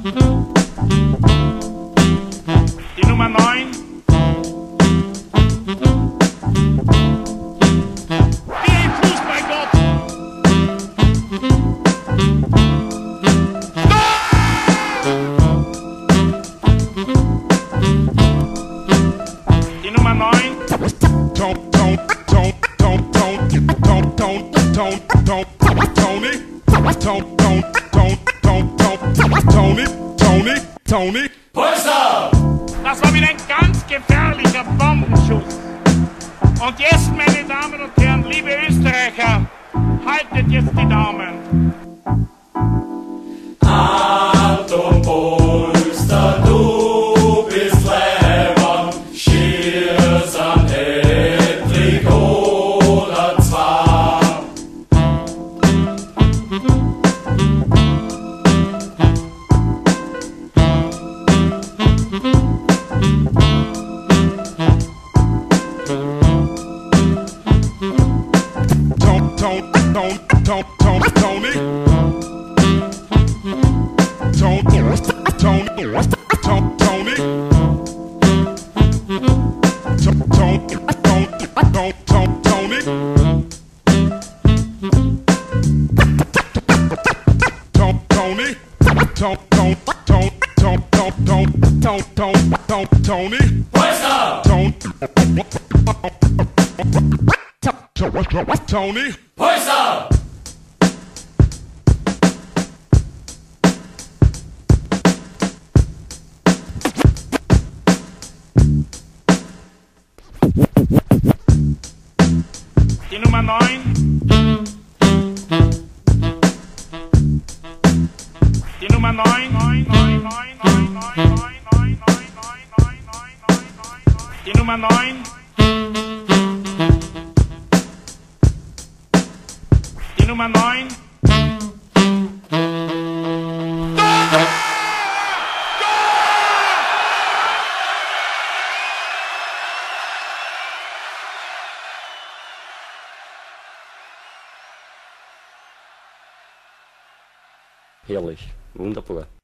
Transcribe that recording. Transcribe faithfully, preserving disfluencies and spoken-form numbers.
Die Nummer neun. Wie ein Fußballgott. Die Nummer neun. Tony, Tony, Tony, Tony, Tony, Tony, Tony, Tony, Tony, Tony. Polster! Das war wieder ein ganz gefährlicher Bombenschuss. Und jetzt, meine Damen und Herren, liebe Österreicher, haltet jetzt die Daumen. Anton Polster, du bist Leber, schier san Hedwig oder zwar. Tony, Tony, Tony, Tony, Tony, Tony. Tony, Tony, Tony, Tony. Tony, Tony, Tony, Tony. Tony, Tony, Tony, Tony, Tony, Tony, Tony, Tony, Tony, Tony. Polster! Tony. Tony. Polster! Die Nummer neun. Die Nummer neun. Die Nummer neun. Die Nummer neun. Herrlich, wunderbar.